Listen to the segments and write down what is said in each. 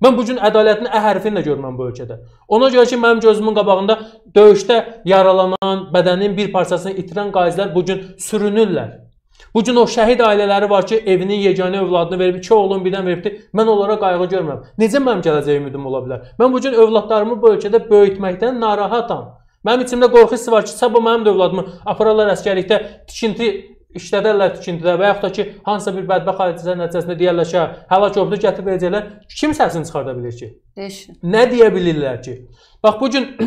Mən bu gün ədalətin ə hərfini də görməm bu ölkədə. Ona görə ki, mənim gözümün qabağında döyüşdə yaralanan, bədənin bir parçasını itirən qazilər bu gün sürünürlər. Bu gün o şəhid ailələri var ki, evinin yeganə övladını verib, 2 oğlun birdən veribdi. Mən onlara qayğı görmürəm. Necə mənim gələcək ümidim ola bilər? Mən bu gün övladlarımı bu ölkədə böyütməkdən narahatam. Mənim içimdə qorxu hissi var ki, sabah mənim də övladımı apararlar əsgərlikdə, tikinti işlədərlər tikintidə və yaxud da ki, hansısa bir bədbəxt hadisələr nəticəsində deyərlər ki, həlak oldu, gətirib verəcəklər. Kim səsini çıxarda bilir ki? Nə deyə bilirlər ki? Bax, bu gün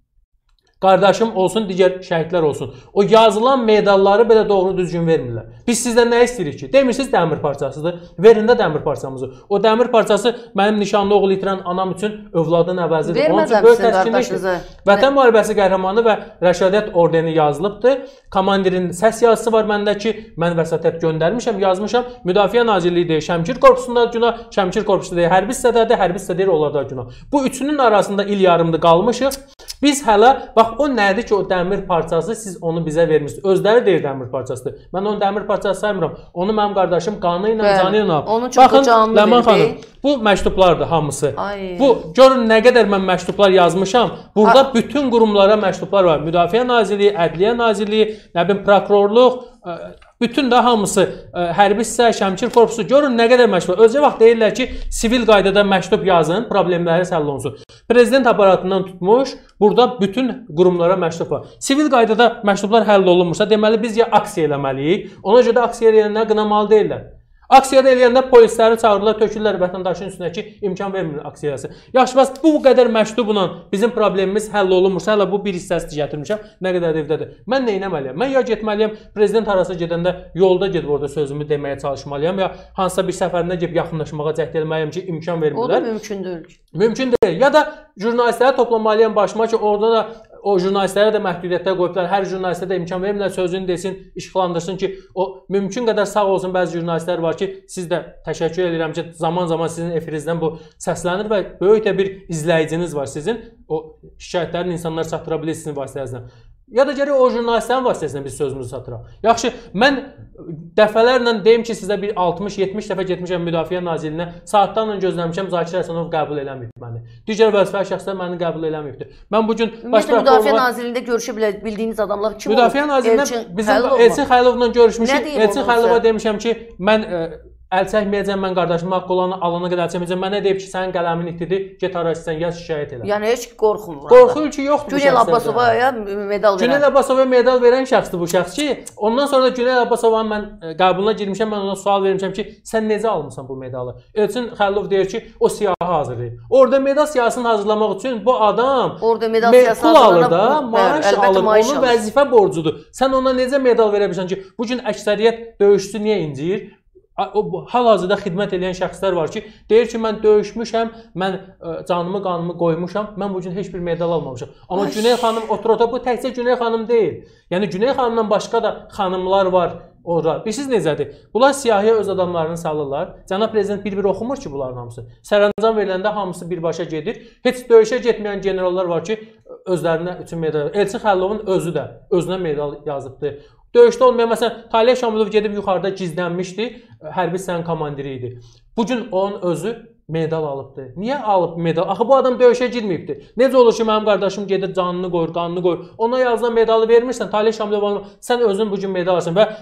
qardaşım olsun, digər şəhidlər olsun. O yazılan medalları belə doğru düzgün vermirlər. Biz sizdən nə istəyirik ki? Demirsiniz dəmir parçasıdır. Verin də dəmir parçamızı. O dəmir parçası mənim nişanlı oğul itirən anam üçün övladın əvəzidir. Onun üçün böyük təşkillikdir. Vətən müharibəsi qəhrəmanı və Rəşadiyyət ordeni yazılıbdır. Komandirin səs yazısı var məndə ki, mən vəsatət göndərmişəm, yazmışam. Müdafiə Nazirliyi deyir, Şəmkir korpusunda günah, Şəmkir korpusu deyir, hərbi hissədədir, hərbi hissə deyir, onlarda günah. Bu üçünün arasında il yarımdır qalmışıq. Biz hələ, bax o nədir ki, o dəmir parçası siz onu bizə vermişsiniz. Özləri deyir dəmir parçasıdır. Mən onu dəmir parçası saymıram. Onu mənim qardaşım qanı ilə, canı ilə alıb. Baxın, Ləman xanım, bu məktublardır hamısı. Bu, görün nə qədər mən məktublar yazmışam. Burada bütün qurumlara məktublar var. Müdafiə Nazirliyi, Ədliyyə Nazirliyi, nə bilim, prokurorluq, bütün də hamısı hərbi hissə, Şəmkir korpusu. Görün nə qədər məktub var. Özcə vaxt deyirlər ki, sivil qaydada məktub yazın, problemləri həll olunsun. Prezident aparatından tutmuş, burada bütün qurumlara məktub var. Sivil qaydada məktublar həll olunmursa, deməli biz ya aksiya eləməliyik, ona görə də aksiya eləyənlər qınamalı deyirlər. Aksiyada eləyəndə polisləri çağırırlar, tökürlər vətəndaşın üstünə ki, imkan vermir aksiyası. Yaxşı, bəs bu qədər məktubla bizim problemimiz həll olunmursa, hələ bu bir hissəsi gətirmişəm, nə qədər evdədir. Mən nə etməliyəm? Mən ya getməliyəm, prezident arası gedəndə yolda gedib orada sözümü deməyə çalışmalıyam, ya hansısa bir səfərində gedib yaxınlaşmağa cəhd etməliyəm ki, imkan vermirlər. O da mümkün deyil. Mümkün deyil. Ya da jurnalistləri toplamalıyam başıma ki, orada da o jurnalistlərə də məhdudiyyətlər qoyublar. Hər jurnalistə də imkan vermirlər, sözünü desin, işıqlandırsın ki, o mümkün qədər sağ olsun bəzi jurnalistlər var ki, siz də təşəkkür edirəm ki, zaman-zaman sizin efirinizdən bu səslənir və böyük də bir izləyiciniz var sizin. O şikayətlərin insanlar çatdıra bilir sizin vasitənizdən. Ya da gərək o jurnalistlərin vasitəsilə biz sözümüzü çatdıraq. Yaxşı, mən dəfələrlə deyim ki, sizə bir 60-70 dəfə getmişəm Müdafiə Nazirliyinə, saatlarla gözləmişəm, Zakir Həsənov qəbul eləməyib məni. Digər vəzifəli şəxslər məni qəbul eləməyibdir. Mən bugün Müdafiə Nazirliyində görüşə bildiyiniz adamlar kim olur? Müdafiə Nazirliyində bizim Elçin Xəlilovla görüşmüşük. Elçin Xəlilova demişəm ki, mən əl çəkməyəcəm, mən qardaşımın haqqı olanı alana qədər əl çəkməyəcəm. Mənə deyib ki, sənin qələmin itidi, get araşdırsan, yaz şikayət elə. Yəni heç qorxum var. Qorxu ki, yoxdur bu şəxslərdə. Günel Abbasovaya medal verən. Günel Abbasovaya medal verən şəxsdir bu şəxs ki, ondan sonra da Günel Abbasovanın mən qəbuluna girmişəm, mən ona sual vermişəm ki, sən necə almısan bu medalı? Elçin Xəlilov deyir ki, o siyahı hazırlayıb. Orada medal siyahısını hazırlamaq üçün bu adam pul alır da, maaş alır, onun vəzifə borcudur. Sən ona necə medal verə bilirsən ki, bu gün əksəriyyət döyüşçüsü niyə inciyir? Hal-hazırda xidmət edən şəxslər var ki, deyir ki, mən döyüşmüşəm, mən canımı, qanımı qoymuşam, mən bu gün heç bir medal almamışam. Amma Güney xanım otur-otur, bu təkcə Güney xanım deyil. Yəni, Güney xanımdan başqa da xanımlar var orada. Bilirsiniz necədir? Bunlar siyahıya öz adamlarını salırlar. Cənab Prezident bir-bir oxumur ki, bunların hamısı. Sərəncam veriləndə hamısı birbaşa gedir. Heç döyüşə getməyən generallar var ki, özlərinə üçün medal. Elçin Xəlilovun özü də özünə medal yazıbdır. Döyüşdə olmayan, məsələn, Talih Şamilov gedib yuxarıda gizlənmişdi, hərbi hissənin komandiri idi. Bugün onun özü medal alıbdır. Niyə alıb medal? Axı bu adam döyüşə girməyibdir. Necə olur ki, mənim qardaşım gedir, canını qoyur, qanını qoyur. Ona yazılan medalı vermirsən, Talih Şamilov, sən özün bugün medal alırsan və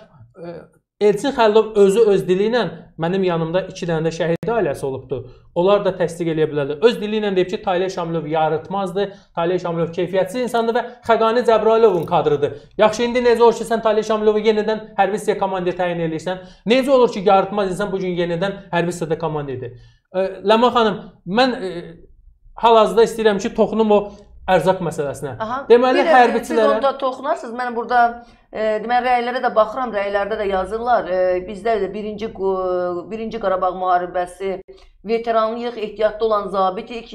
Elçin Xəlilov özü öz dili ilə mənim yanımda 2 dənə də şəhid ailəsi olubdur. Onlar da təsdiq eləyə bilərlər. Öz dili ilə deyib ki, Talih Şamilov yarıtmazdır, Talih Şamilov keyfiyyətsiz insandır və Xəqani Cəbrailovun kadrıdır. Yaxşı, indi necə olur ki, sən Talih Şamilovu yenidən hərbi hissəyə komandir təyin edirsən? Necə olur ki, yarıtmaz insan bugün yenidən hərbi hissədə komandirdir? Ləman xanım, mən hal-hazırda istəyirəm ki, toxunum o ərzaq məsələsinə. Deməli, hərbiçilərə... Siz onda toxunarsınız, mən burada deməli, rəylərə də baxıram, rəylərdə də yazırlar. Bizdə də birinci Qarabağ müharibəsi, veteranlıyıq, ehtiyatda olan zabitik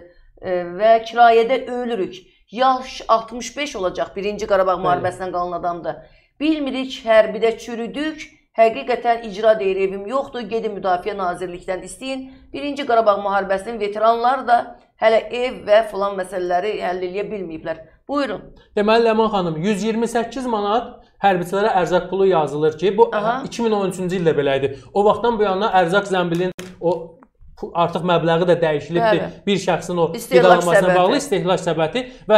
və kirayədə ölürük. Yaş 65 olacaq birinci Qarabağ müharibəsindən qalan adamda. Bilmirik, hərbidə çürüdük, həqiqətən icra deyir, evim yoxdur, gedin Müdafiə Nazirlikdən istəyin. Birinci Qarabağ müharibəsinin veteranları da hələ ev və filan məsələləri həll eləyə bilməyiblər. Buyurun. Deməli, Ləman xanım, 128 manat hərbiçilərə ərzaq pulu yazılır ki, bu 2013-cü ildə belə idi. O vaxtdan bu yana ərzaq zəmbilin o artıq məbləği də dəyişilibdir. Bəli. Bir şəxsin o İstehlak qidalanmasına səbəbi. bağlı istehlak səbəti və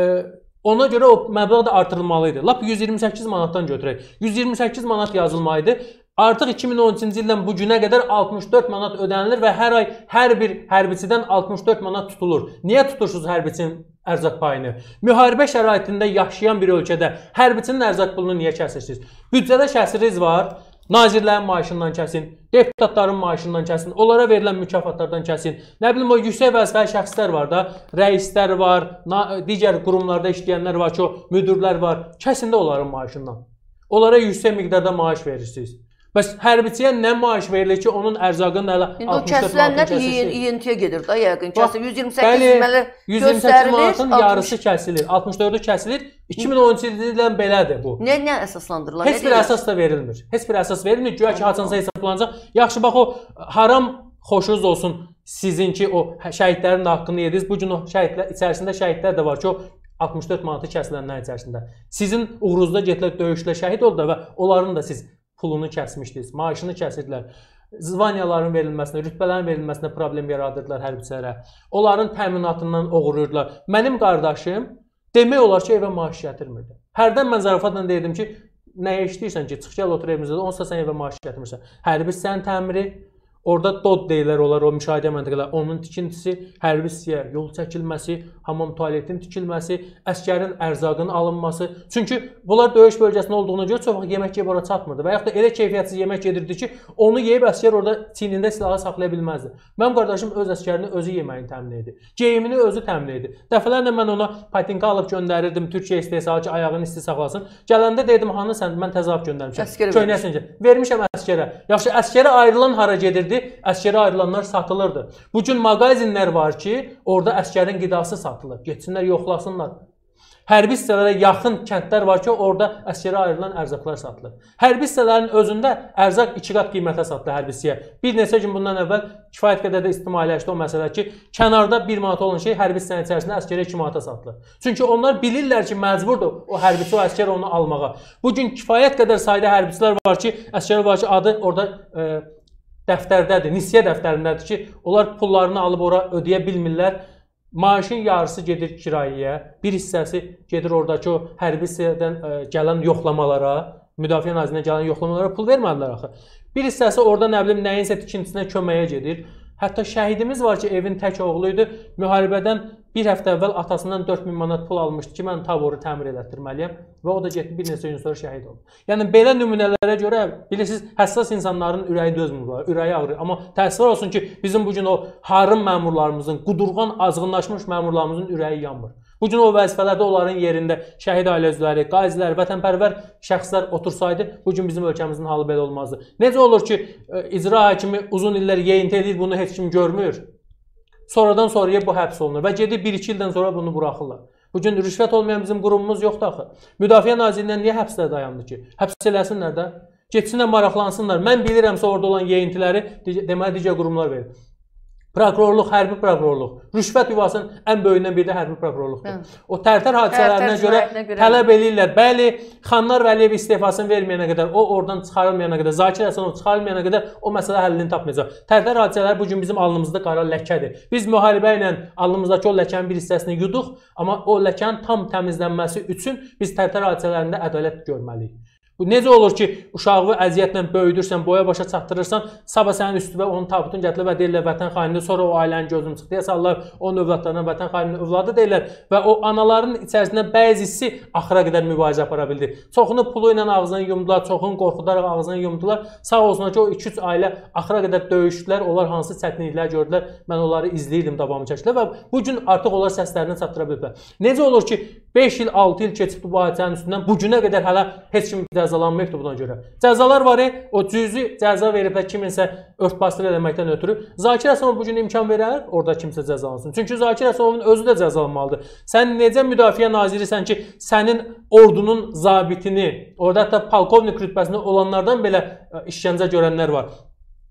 ona görə o məbləğ də artırılmalı idi. Lap 128 manatdan götürək. 128 manat yazılmalıdır. Artıq 2013-cü ildən bu günə qədər 64 manat ödənilir və hər ay hər bir hərbiçidən 64 manat tutulur. Niyə tutursunuz hərbiçinin ərzaq payını? Müharibə şəraitində yaşayan bir ölkədə hərbiçinin ərzaq pulunu niyə kəsirsiniz? Büdcədə kəsiriniz var. Nazirlərin maaşından kəsin, deputatların maaşından kəsin, onlara verilən mükafatlardan kəsin. Nə bilim o yüksək vəzifəli şəxslər var da, rəislər var, digər qurumlarda işləyənlər var ki, o müdirlər var. Kəsin də onların maaşından. Onlara yüksək miqdarda maaş verirsiniz. Bəs hərbiçiyə nə maaş verilir ki, onun ərzaqının hələ 64 manatın kəsilənlər İENT-yə gedir da, yəqin. 128 deməli 128 manatın yarısı kəsilir, 64-ü kəsilir. 2013-cü ildən belədir bu. Nə əsaslandırılır? Heç bir əsas da verilmir. Heç bir əsas verilmir. Güya ki, haçansa hesablanacaq. Yaxşı, bax o haram xoşunuz olsun sizin ki, o şəhidlərin də haqqını yediniz. Bu gün o şəhidlər içərisində şəhidlər də var ki, o 64 manatı kəsilənlər içərisində. Sizin uğrunuzda getdilər döyüşlə şəhid oldular və onların da siz pulunu kəsmişdiniz, maaşını kəsirdilər. Zvaniyaların verilməsinə, rütbələrin verilməsinə problem yaradırdılar hərbiçilərə. Onların təminatından oğuruyurdular. Mənim qardaşım demək olar ki, evə maaş gətirmirdi. Hərdən mən zarafatla deyirdim ki, nəyə işləyirsən ki, çıx gəl otur evimizdə, onsa sən evə maaş gətirmirsən. Hərbi hissənin təmiri, orada DOD deyirlər olar, o müşahidə məntəqələr, onun tikintisi, hərbi hissəyə yol çəkilməsi, hamam tualetin tikilməsi, əskərin ərzaqının alınması. Çünki bunlar döyüş bölgəsində olduğuna görə çox vaxt yemək yeyib ora çatmırdı və yaxud da elə keyfiyyətsiz yemək yedirdi ki, onu yeyib əskər orada çiynində silahı saxlaya bilməzdi. Mənim qardaşım öz əskərini özü yeməyini təmin edir. Geyimini özü təmin edir. Dəfələrlə mən ona patinka alıb göndərirdim, Türkiyə istehsalı ki, ayağını isti saxlasın. Gələndə deyirdim, hanı sən, mən təzahürat göndərmişəm. Köynəsincə. Vermişəm əskərə. Yaxşı, əskərə ayrılan hara gedirdi? Əskərə ayrılanlar satılırdı. Bu gün mağazinlər var ki, orada əskərin qidası satılır. Getsinlər, yoxlasınlar. Hərbi hissələrə yaxın kəndlər var ki, orada əskərə ayrılan ərzaqlar satılır. Hərbi hissələrin özündə ərzaq 2 qat qiymətə satılır hərbi hissəyə. Bir neçə gün bundan əvvəl kifayət qədər də ictimailəşdi o məsələ ki, kənarda 1 manat olan şey hərbi hissənin içərisində əskərə 2 manata satılır. Çünki onlar bilirlər ki, məcburdur o hərbiçi, o əskər onu almağa. Bu gün kifayət qədər sayda hərbiçilər var ki, əskər var ki, adı orada dəftərdədir, nisiyə dəftərindədir ki, onlar pullarını alıb ora ödəyə bilmirlər. Maaşın yarısı gedir kirayəyə, bir hissəsi gedir oradakı o hərbi hissədən gələn yoxlamalara, Müdafiə Nazirliyinə gələn yoxlamalara pul vermədilər axı. Bir hissəsi orada nə bilim nəyinsə tikintisinə köməyə gedir. Hətta şəhidimiz var ki, evin tək oğlu idi. Müharibədən bir həftə əvvəl atasından 4000 manat pul almışdı ki, mən taboru təmir elətdirməliyəm və o da getdi bir neçə gün sonra şəhid oldu. Yəni belə nümunələrə görə bilirsiniz, həssas insanların ürəyi dözmür, ürəyi ağrır. Amma təəssüf olsun ki, bizim bu gün o harım məmurlarımızın, qudurğan, azğınlaşmış məmurlarımızın ürəyi yanmır. Bu gün o vəzifələrdə onların yerində şəhid ailə üzvləri, qazilər, vətənpərvər şəxslər otursaydı, bu gün bizim ölkəmizin halı belə olmazdı. Necə olur ki, icra hakimi uzun illər yeyinti edir, bunu heç kim görmür. Sonradan sonraya bu həbs olunur və gedib 1-2 ildən sonra bunu buraxırlar. Bu gün rüşvət olmayan bizim qurumumuz yoxdur axı. Müdafiə Nazirliyindən niyə həbslər dayandı ki? Həbs eləsinlər də, getsinlər, maraqlansınlar. Mən bilirəmsə orada olan yeyintiləri deməli digər qurumlar verir. Prokurorluq, hərbi prokurorluq. Rüşvət yuvasının ən böyüyündən biri də hərbi prokurorluqdur. O tərtər hadisələrinə görə tələb eləyirlər. Bəli, Xanlar Vəliyev istifasını verməyənə qədər, o oradan çıxarılmayana qədər, Zakir Həsənov çıxarılmayana qədər o məsələ həllini tapmayacaq. Tərtər hadisələri bu gün bizim alnımızda qara ləkədir. Biz müharibə ilə alnımızdakı o ləkənin bir hissəsini yuduq, amma o ləkənin tam təmizlənməsi üçün biz tərtər hadisələrində ədalət görməliyik. Bu necə olur ki, uşağı əziyyətlə böyüdürsən, boya başa çatdırırsan, sabah sənin üstünə onun tabutunu gətirilər və deyirlər vətən xainidir, sonra o ailənin gözünü çıxdıya salırlar, onun övladlarına vətən xaininin övladı deyirlər və o anaların içərisində bəzisi axıra qədər mübarizə apara bildi. Çoxunu pulu ilə ağzını yumdular, çoxunu qorxudaraq ağzını yumdular. Sağ olsunlar ki, o 2-3 ailə axıra qədər döyüşdülər, onlar hansı çətinliklər gördülər, mən onları izləyirdim, davamı çəkdilər və bu gün artıq onlar səslərini çatdıra biliblər. Necə olur ki, 5 il, 6 il keçib bu hadisənin üstündən bu günə qədər hələ heç kim cəzalanmayıbdır buna görə. Cəzalar var, o cüzi cəza veriblər kiminsə örtbasdır eləməkdən ötürü. Zakir Həsənov bu gün imkan verər, orada kimsə cəzalansın. Çünki Zakir Həsənovun özü də cəzalanmalıdır. Sən necə müdafiə nazirisən ki, sənin ordunun zabitini, orada hətta polkovnik rütbəsində olanlardan belə işgəncə görənlər var.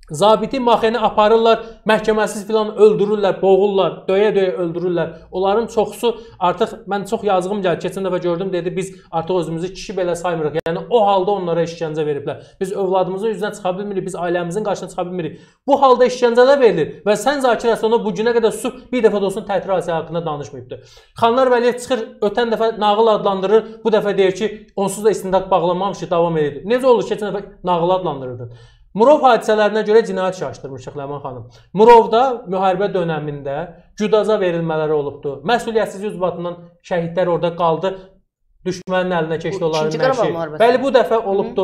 Zabiti Maxeni aparırlar, məhkəməsiz filan öldürürlər, boğurlar, döyə-döyə öldürürlər. Onların çoxusu artıq mən çox yazığım gəldi. Keçən dəfə gördüm, dedi biz artıq özümüzü kişi belə saymırıq. Yəni o halda onlara işgəncə veriblər. Biz övladımızın üzünə çıxa bilmirik, biz ailəmizin qarşısına çıxa bilmirik. Bu halda işgəncələr verilir və sən Zakir Əsədov bu günə qədər susub bir dəfə də olsun tətil hadisəsi haqqında danışmayıbdı. Xanlar Vəliyev çıxır, ötən dəfə nağıl adlandırır, bu dəfə deyir ki, onsuz da istintaq bağlanmamış ki, davam edir. Necə olur? Keçən dəfə nağıl adlandırırdın. Murov hadisələrinə görə cinayət işi açdırmışıq Ləman xanım. Murovda müharibə dönəmində güdaza verilmələri olubdu. Məsuliyyətsizlik ucbatından şəhidlər orada qaldı. Düşmənin əlinə keçdi onların nəşi. Bəli, bu dəfə olubdu.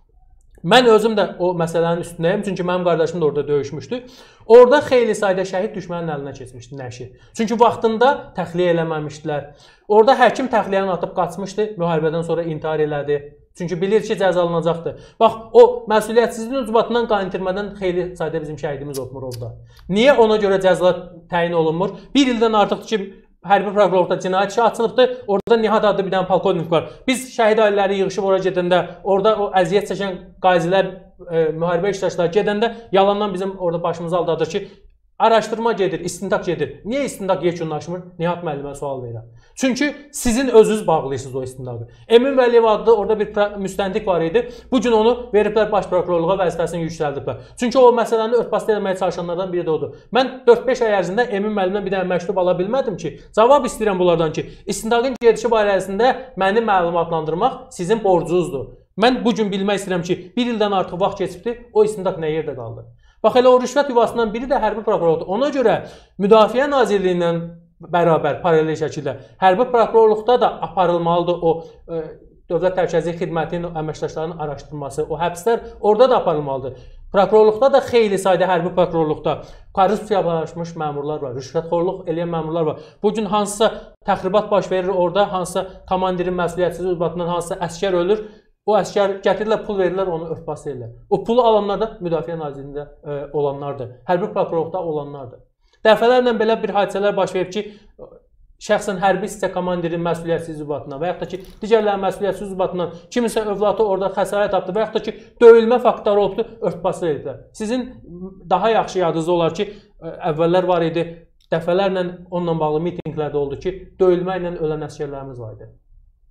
Mən özüm də o məsələnin üstündəyim. Çünki mənim qardaşım da orada döyüşmüşdü. Orada xeyli sayda şəhid düşmənin əlinə keçmişdi nəşi. Çünki vaxtında təxliyə eləməmişdilər. Orada həkim təxliyəni atıb qaçmışdı. Müharibədən sonra intihar elədi. Çünki bilir ki, cəzalanacaqdır. Bax, o məsuliyyətsizliyin ucbatından qanitirmədən xeyli sayda bizim şəhidimiz olmur orada. Niyə ona görə cəzalar təyin olunmur? Bir ildən artıqdır ki, hərbi prokurorluqda cinayət işi açılıbdır. Orada Nihat adlı bir dənə polkovnik var. Biz şəhid ailələri yığışıb ora gedəndə, orada o əziyyət çəkən qazilər, müharibə iştirakçıları gedəndə yalandan bizim orada başımızı aldadır ki, araşdırma gedir, istintaq gedir. Niyə istintaq yekunlaşmır? Nihat müəllimə sual verirəm. Çünki sizin özünüz bağlıyırsınız o istintaqı. Emin Vəliyev adlı orada bir müstəntiq var idi. Bu gün onu veriblər baş prokurorluğa vəzifəsini yüksəldiblər. Çünki o məsələni örtbas etməyə çalışanlardan biri də odur. Mən 4-5 ay ərzində Emin müəllimdən bir dənə məktub ala bilmədim ki, cavab istəyirəm bunlardan ki, istintaqın gedişi barəsində məni məlumatlandırmaq sizin borcunuzdur. Mən bu gün bilmək istəyirəm ki, bir ildən artıq vaxt keçibdir, o istintaq nə yerdə qaldı? Bax, elə o rüşvət yuvasından biri də hərbi prokurordur. Ona görə Müdafiə Nazirliyindən bərabər, paralel şəkildə hərbi prokurorluqda da aparılmalıdır o Dövlət Təhlükəsizlik Xidmətinin əməkdaşlarının araşdırması, o həbslər orada da aparılmalıdır. Prokurorluqda da xeyli sayda hərbi prokurorluqda korrupsiyalaşmış məmurlar var, rüşvətxorluq eləyən məmurlar var. Bu gün hansısa təxribat baş verir orada, hansısa komandirin məsuliyyətsizlik ucbatından hansısa əsgər ölür. O əsgər gətirirlər, pul verirlər, onu örtbas edirlər. O pulu alanlar da Müdafiə Nazirliyində olanlardır, hərbi prokurorluqda olanlardır. Dəfələrlə belə bir hadisələr baş verib ki, şəxsən hərbi hissə komandirin məsuliyyətsizlik ucbatından və yaxud da ki, digərlərin məsuliyyətsizlik ucbatından kiminsə övladı orada xəsarət tapdı və yaxud da ki, döyülmə faktları olubdu, örtbas ediblər. Sizin daha yaxşı yadınızda olar ki, əvvəllər var idi, dəfələrlə onunla bağlı mitinqlərdə oldu ki, döyülmə ilə ölən əsgərlərimiz var idi.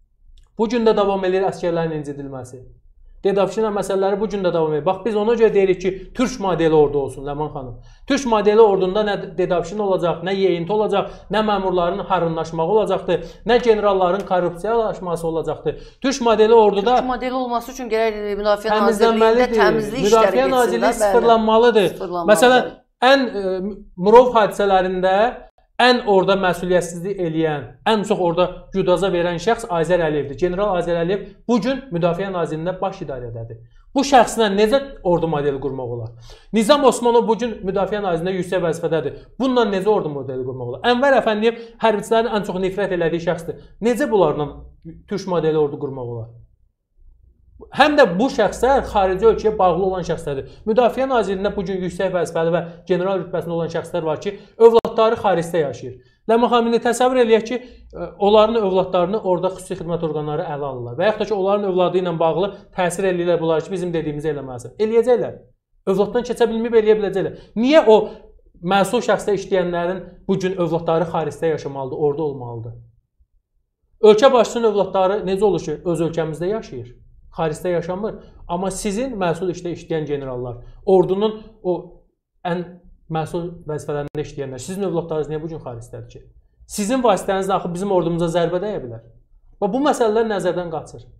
Bu gün də davam edir əsgərlərin incidilməsi. Dedavşina məsələləri bu gün də davam edir. Bax, biz ona görə deyirik ki, Türk modeli ordu olsun, Ləman xanım. Türk modeli ordunda nə dedavşin olacaq, nə yeyinti olacaq, nə məmurların harınlaşmağı olacaqdır, nə generalların korrupsiyalaşması olacaqdır. Türk modeli orduda... Türk modeli olması üçün gərək Müdafiə Nazirliyində təmizlik işləri geçsin. Müdafiə Nazirliyi sıfırlanmalıdır. Məsələn, ən Murov hadisələrində ən orada məsuliyyətsizlik eləyən, ən çox orada güdaza verən şəxs Azər Əliyevdir. General Azər Əliyev bu gün Müdafiə Nazirliyində baş idarədədir. Bu şəxslə necə ordu modeli qurmaq olar? Nizam Osmanov bu gün Müdafiə Nazirliyində yüksək vəzifədədir. Bununla necə ordu modeli qurmaq olar? Ənvər Əfəndiyev hərbiçilərin ən çox nifrət elədiyi şəxsdir. Necə bunlarla Türk modeli ordu qurmaq olar? Həm də bu şəxslər xarici ölkəyə bağlı olan şəxslərdir. Müdafiə Nazirliyində bu gün yüksək vəzifəli və general rütbəsində olan şəxslər var ki, övladları xaricdə yaşayır. Ləman xanım, təsəvvür eləyək ki, onların övladlarını orada xüsusi xidmət orqanları ələ alırlar və yaxud da ki, onların övladı ilə bağlı təsir eləyirlər bunlar ki, bizim dediyimizi eləməlisən. Eləyəcəklər. Övladdan keçə bilməyib eləyə biləcəklər. Niyə o məsul şəxsdə işləyənlərin bu gün övladları xaricdə yaşamalıdır, orada olmalıdır? Ölkə başçısının övladları necə olur ki, öz ölkəmizdə yaşayır? Xaricdə yaşamır. Amma sizin məsul işdə işləyən generallar, ordunun o ən məsul vəzifələrində işləyənlər, sizin övladlarınız niyə bu gün xaricdədir ki? Sizin vasitənizlə axı bizim ordumuza zərbə dəyə bilər. Və bu məsələlər nəzərdən qaçır.